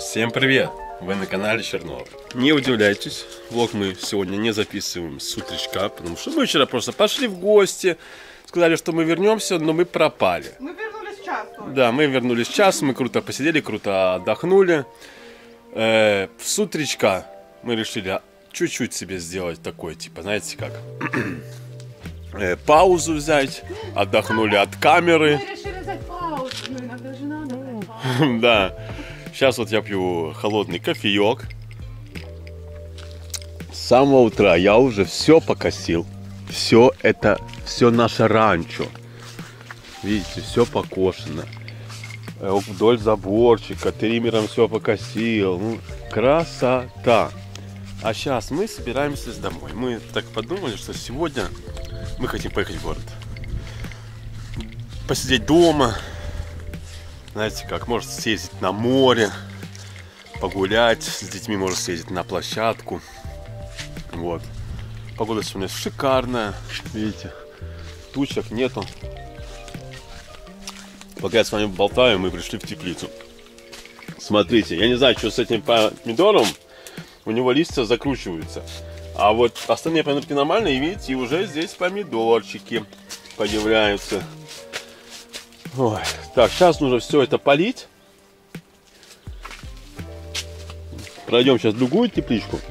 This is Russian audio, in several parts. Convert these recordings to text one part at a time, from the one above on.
Всем привет! Вы на канале Чернова. Не удивляйтесь, влог мы сегодня не записываем с утречка, потому что мы вчера просто пошли в гости, сказали, что мы вернемся, но мы пропали. Мы вернулись в час. Да, мы вернулись в час, мы круто посидели, круто отдохнули. С утречка мы решили чуть-чуть себе сделать такой, типа, знаете как, паузу взять, отдохнули от камеры. Мы решили взять паузу, но иногда же надо брать паузу. Да. Сейчас вот я пью холодный кофеек. С самого утра я уже все покосил. Все наше ранчо. Видите, все покошено. Вдоль заборчика, триммером все покосил. Ну, красота. А сейчас мы собираемся домой. Мы так подумали, что сегодня мы хотим поехать в город. Посидеть дома. Знаете как, может съездить на море, погулять, с детьми может съездить на площадку. Вот. Погода сегодня шикарная, видите, тучек нету. Пока я с вами болтаю, мы пришли в теплицу. Смотрите, я не знаю, что с этим помидором, у него листья закручиваются. А вот остальные помидорки нормальные, и видите, уже здесь помидорчики появляются. Ой. Так, сейчас нужно все это полить. Пройдем сейчас в другую тепличку.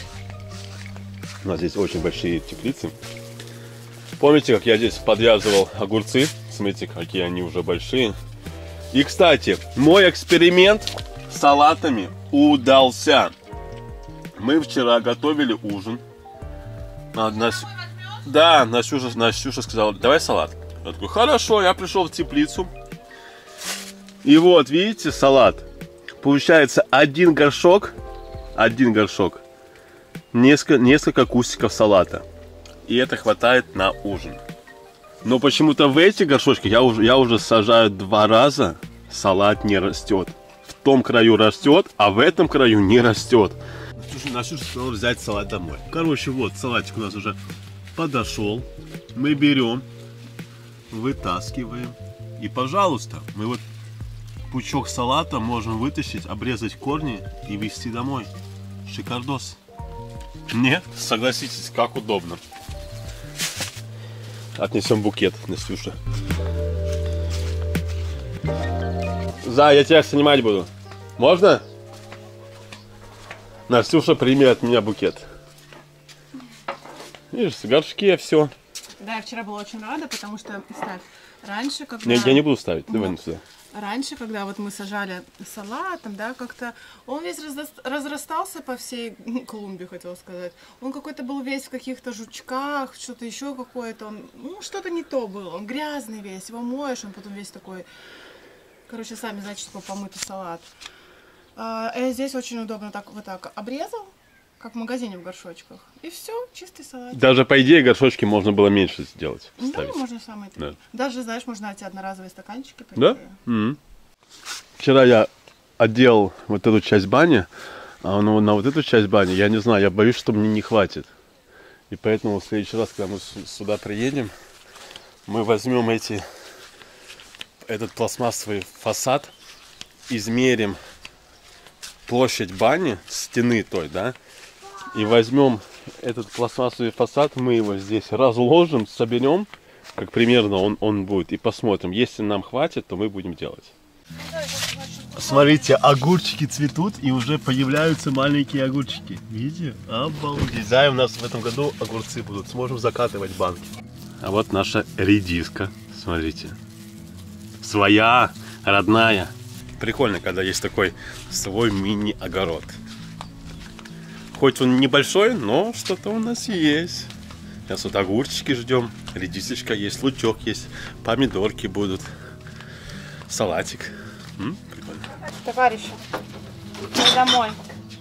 У нас здесь очень большие теплицы. Помните, как я здесь подвязывал огурцы? Смотрите, какие они уже большие. И, кстати, мой эксперимент с салатами удался. Мы вчера готовили ужин. Да, Настюша сказала, давай салат. Я такой, хорошо, я пришел в теплицу. И вот, видите, салат. Получается один горшок, несколько кустиков салата. И это хватает на ужин. Но почему-то в эти горшочки я уже сажаю 2 раза, салат не растет. В том краю растет, а в этом краю не растет. Настюша сказала взять салат домой. Короче, вот, салатик у нас уже подошел. Мы берем, вытаскиваем. И, пожалуйста, мы вот пучок салата можем вытащить, обрезать корни и везти домой. Шикардос. Нет? Согласитесь, как удобно. Отнесем букет, Настюша. Я тебя снимать буду. Можно? Настюша, прими от меня букет. Видишь, в горшке все. Да, я вчера была очень рада, потому что, ставь, раньше, когда... Я не буду ставить, давай сюда. Раньше, когда вот мы сажали салатом, да, как-то он весь разрастался по всей клумбе, хотела сказать. Он какой-то был весь в каких-то жучках, что-то еще какое-то. Ну, что-то не то было. Он грязный весь, его моешь, он потом весь такой... Короче, сами знаете, что такое помытый салат. Здесь очень удобно вот так обрезал, как в магазине в горшочках. И все, чистый салат. Даже, по идее, горшочки можно было меньше сделать. Да, можно самое. Да. Даже, знаешь, можно эти одноразовые стаканчики. Да? Вчера я отделал вот эту часть бани, а на вот эту часть бани, я не знаю, я боюсь, что мне не хватит. И поэтому в следующий раз, когда мы сюда приедем, мы возьмем этот пластмассовый фасад, измерим площадь бани, стены той, да, и возьмем этот пластмассовый фасад, мы его здесь разложим, соберем, как примерно он будет, и посмотрим. Если нам хватит, то мы будем делать. Смотрите, огурчики цветут, и уже появляются маленькие огурчики. Видите? Обалдеть. Да, у нас в этом году огурцы будут. Сможем закатывать банки. А вот наша редиска. Смотрите. Своя, родная. Прикольно, когда есть такой свой мини-огород. Хоть он небольшой, но что-то у нас есть. Сейчас вот огурчики ждем, редисочка есть, лучок есть, помидорки будут, салатик. Прикольно. Товарищи, мы домой.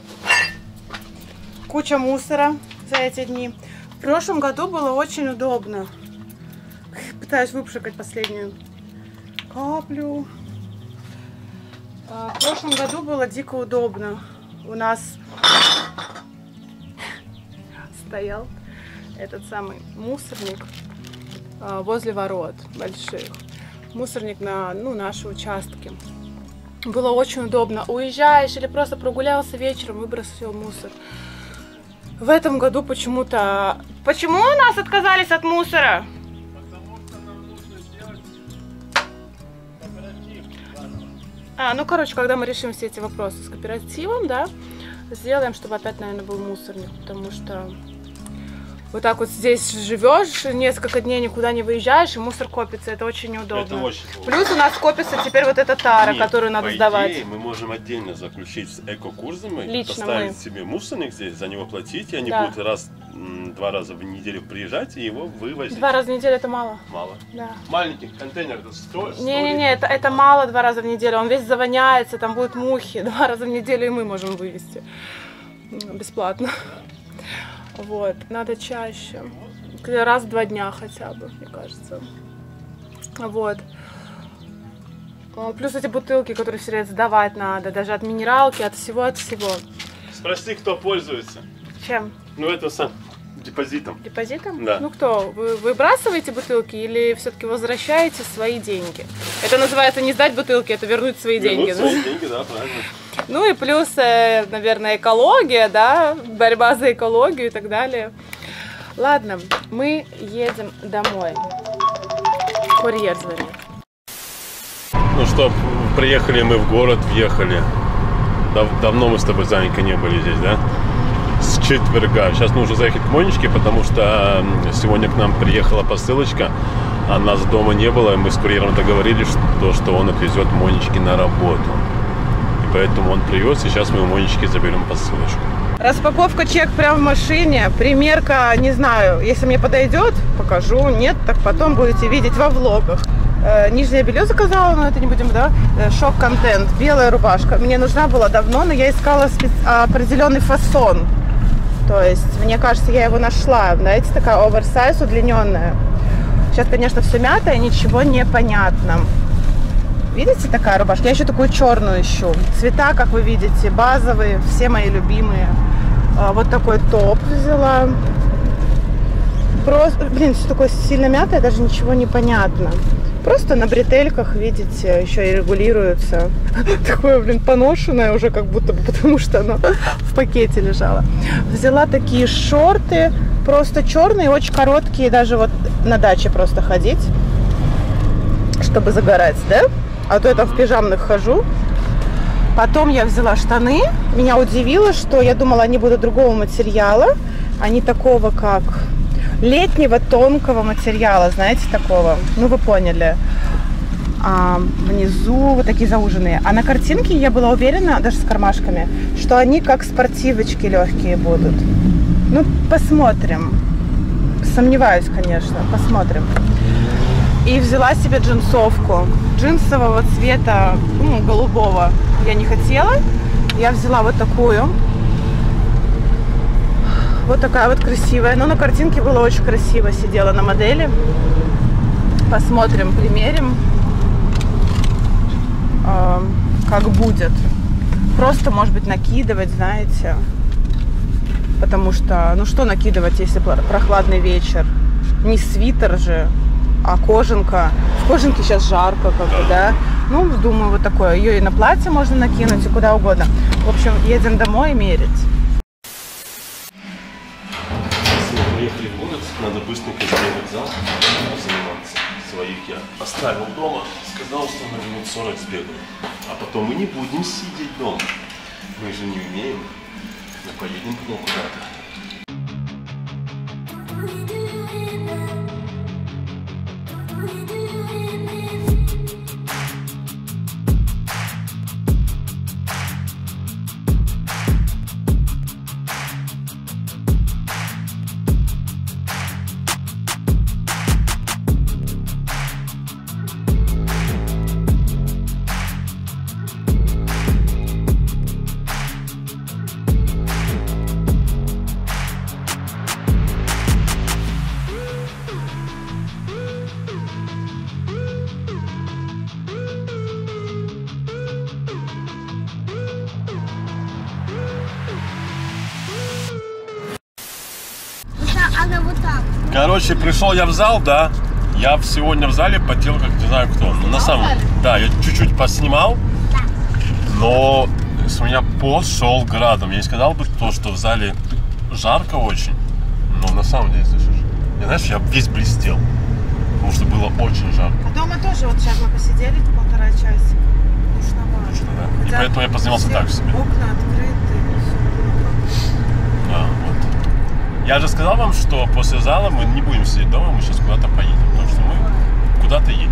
Куча мусора за эти дни. В прошлом году было очень удобно. Пытаюсь выпшикать последнюю каплю. В прошлом году было дико удобно. У нас стоял этот самый мусорник возле ворот больших. Мусорник на наши участки. Было очень удобно. Уезжаешь или просто прогулялся вечером, выбросил мусор. В этом году почему-то... Почему у нас отказались от мусора? Ну, короче, когда мы решим все эти вопросы с кооперативом, да, сделаем, чтобы опять, наверное, был мусорник, потому что вот так вот здесь живешь, несколько дней никуда не выезжаешь, и мусор копится, это очень неудобно. Это очень Плюс у нас копится теперь вот эта тара, которую надо сдавать. Идее, мы можем отдельно заключить с эко-курсами, Лично поставить мы. себе мусорник здесь, за него платить, и они Да. будут два раза в неделю приезжать и его вывозить. 2 раза в неделю это мало. Мало. Да. Маленький контейнер, это 100. Не-не-не, это мало 2 раза в неделю, он весь завоняется, там будут мухи, 2 раза в неделю и мы можем вывести. Бесплатно. Вот, надо чаще. Раз в 2 дня хотя бы, мне кажется. Вот. Плюс эти бутылки, которые все время сдавать надо, даже от минералки, от всего, от всего. Спроси, кто пользуется. Чем? Ну, это сам депозитом. Депозитом? Да. Ну кто, вы выбрасываете бутылки или все-таки возвращаете свои деньги? Это называется не сдать бутылки, это вернуть свои деньги. Свои деньги, да, правильно. Ну и плюс, наверное, экология, да, борьба за экологию и так далее. Ладно, мы едем домой. Курьер звонит. Ну что, приехали мы в город, въехали. Давно мы с тобой, Занька, не были здесь, да? С четверга. Сейчас нужно заехать к Монечке, потому что сегодня к нам приехала посылочка, а нас дома не было, и мы с курьером договорились, что он отвезет Монечке на работу. И поэтому он привез, и сейчас мы у Монечки заберем посылочку. Распаковка чек прямо в машине, примерка, не знаю, если мне подойдет, покажу, нет, так потом будете видеть во влогах. Нижнее белье заказала, но это не будем, да? Шок-контент, белая рубашка. Мне нужна была давно, но я искала определенный фасон. То есть, мне кажется, я его нашла. Знаете, такая оверсайз, удлиненная. Сейчас, конечно, все мятое, ничего не понятно. Видите, такая рубашка? Я еще такую черную ищу. Цвета, как вы видите, базовые, все мои любимые. Вот такой топ взяла. Просто, блин, все такое сильно мятое, даже ничего не понятно. Просто на бретельках, видите, еще и регулируется. Такое, блин, поношенное уже как будто бы, потому что оно в пакете лежало. Взяла такие шорты, просто черные, очень короткие, даже вот на даче просто ходить, чтобы загорать, да? А то я там в пижамных хожу. Потом я взяла штаны. Меня удивило, что я думала, они будут другого материала. Они такого, как летнего тонкого материала, знаете, такого. Ну, вы поняли. Внизу вот такие зауженные. А на картинке я была уверена, даже с кармашками, что они как спортивочки легкие будут. Ну, посмотрим. Сомневаюсь, конечно. Посмотрим. И взяла себе джинсовку. Джинсового цвета, ну, голубого я не хотела. Я взяла вот такую. Вот такая вот красивая. Но на картинке было очень красиво. Сидела на модели. Посмотрим, примерим. Как будет. Просто, может быть, накидывать, знаете. Потому что, ну что накидывать, если прохладный вечер? Не свитер же, а кожанка. В кожанке сейчас жарко, как бы, да. Ну, думаю, вот такое. Ее и на платье можно накинуть, и куда угодно. В общем, едем домой мерить. Мы приехали в город, надо быстренько сделать вокзал, заниматься. Своих я оставил дома, сказал, что на минут 40 сбегаю. А потом мы не будем сидеть дома. Мы же не умеем. Мы поедем потом куда-то. Короче, пришел я в зал, да. Я сегодня в зале потел, как не знаю кто. Но на самом... Да, я чуть-чуть поснимал. Но с меня пошел градом. Я не сказал бы то, что в зале жарко очень, но на самом деле, слышишь, знаешь, я весь блестел, потому что было очень жарко. А дома тоже вот сейчас мы посидели 1,5 часика. Душновато. Точно, да. И поэтому я позанимался так себе. Окна открыты. Да, вот. Я же сказал вам, что после зала мы не будем сидеть дома, мы сейчас куда-то поедем, потому что мы куда-то едем.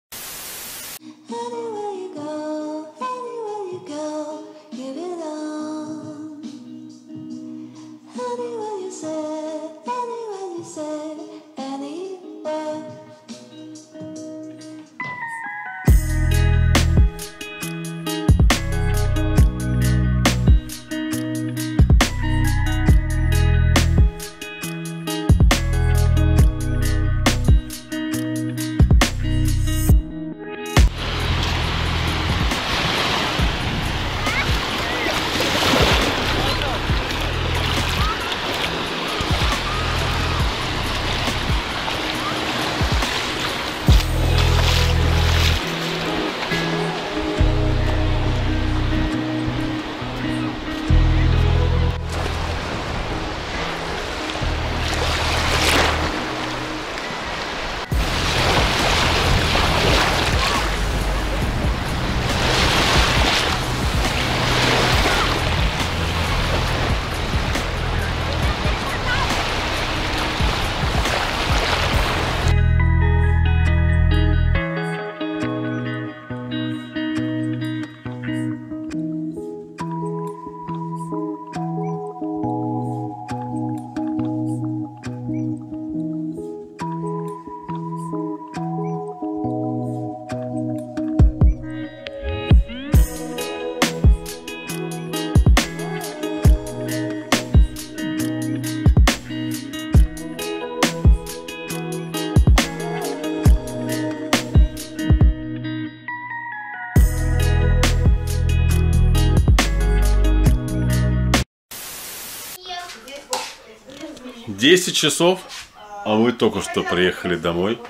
Десять часов, а мы только что приехали домой.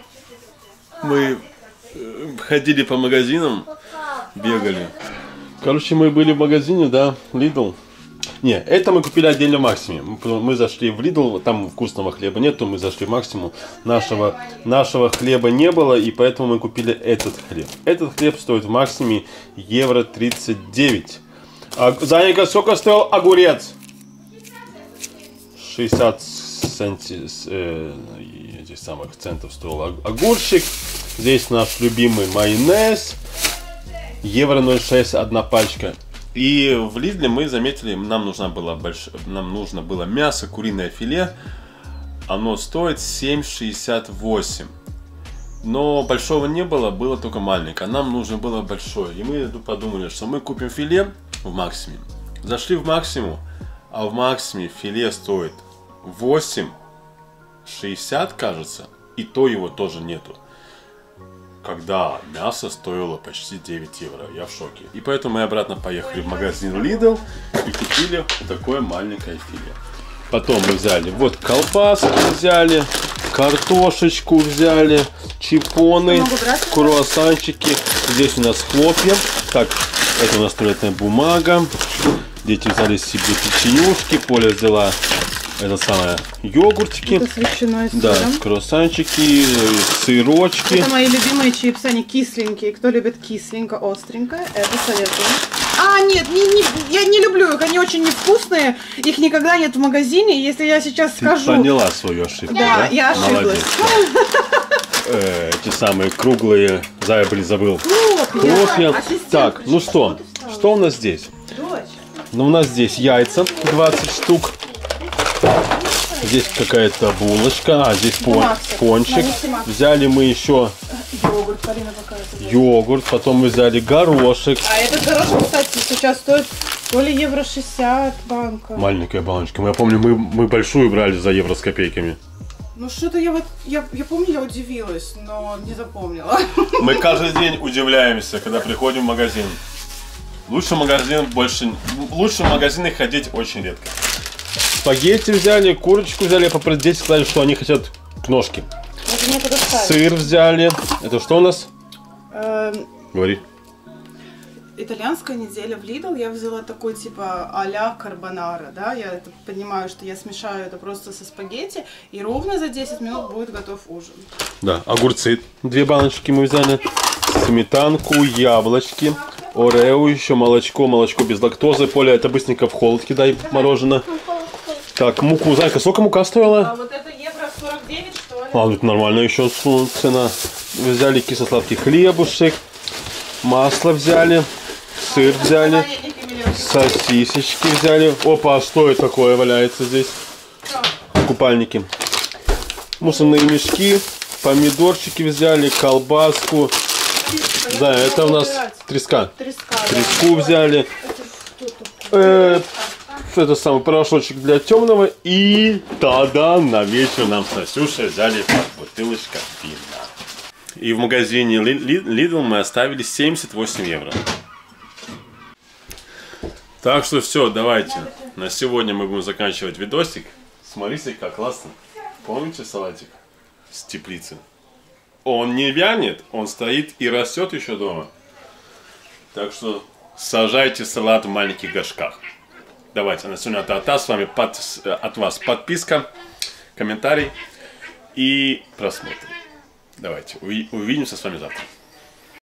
Мы ходили по магазинам, бегали. Короче, мы были в магазине, да, Lidl. Не, это мы купили отдельно в Максиме. Мы зашли в Lidl, там вкусного хлеба нету, мы зашли в Максимум. Нашего хлеба не было, и поэтому мы купили этот хлеб. Этот хлеб стоит в Максиме евро 39. А, Занька, сколько стоил огурец? 60 этих самых центов стоил огурчик. Здесь наш любимый майонез. Евро 0,6 одна пачка. И в Lidl мы заметили, нам нужно было мясо, куриное филе. Оно стоит 7,68. Но большого не было, было только маленькое. Нам нужно было большое. И мы подумали, что мы купим филе в Максиме. Зашли в Максимум, а в Максиме филе стоит 8,60, кажется. И то его тоже нету. Когда мясо стоило почти 9 евро. Я в шоке. И поэтому мы обратно поехали в магазин Lidl и купили такое маленькое филе. Потом мы взяли вот колбаски взяли, картошечку взяли, чипоны, круассанчики. Здесь у нас хлопья. Так, это у нас туалетная бумага. Дети взяли себе печенюшки, Поля взяла это самое йогуртики. Это с ветчиной, да, круассанчики, сырочки. Это мои любимые чипсы, они кисленькие. Кто любит кисленько, остренько, это советую. А, нет, я не люблю их, они очень невкусные. Их никогда нет в магазине. Если я сейчас скажу... Ты поняла свою ошибку, да? Я ошиблась. Эти самые круглые, забыл. Хлопья. Так, ну что у нас здесь? Ну, у нас здесь яйца, 20 штук. Здесь какая-то булочка, а здесь пончик. Взяли мы еще йогурт, потом мы взяли горошек. А этот горошек, кстати, сейчас стоит то ли евро 60 банка. Маленькая баночка. Я помню, мы большую брали за евро с копейками. Ну что-то я помню, я удивилась, но не запомнила. Мы каждый день удивляемся, когда приходим в магазин. Лучше в магазины ходить очень редко. Спагетти взяли, курочку взяли, дети сказали, что они хотят ножки. Сыр взяли. Это что у нас? Говори. итальянская неделя в Lidl. Я взяла такой типа а-ля карбонара, да. Я это понимаю, что я смешаю это просто со спагетти, и ровно за 10 минут будет готов ужин. Да, огурцы 2 баночки мы взяли, сметанку, яблочки, орео, еще молочко без лактозы. Поля, это быстренько в холод кидай мороженое. Так, муку, Зайка, сколько мука стоила? А вот это евро 49, что ли? А, тут нормально еще цена. Взяли кисло-сладкий хлебушек, масло взяли, сыр взяли, сосисочки взяли. Опа, а что это такое валяется здесь? Купальники. Мусорные мешки, помидорчики взяли, колбаску. Да, это у нас треска. Треску взяли. Это самый порошочек для темного. И тогда на вечер нам с Насюшей взяли бутылочка вина. И в магазине Lidl мы оставили 78 евро. Так что все, давайте. На сегодня мы будем заканчивать видосик. Смотрите, как классно. Помните салатик с теплицы? Он не вянет, он стоит и растет еще дома. Так что сажайте салат в маленьких горшках. Давайте, на сегодня это с вами от вас подписка, комментарий и просмотр. Давайте, увидимся с вами завтра.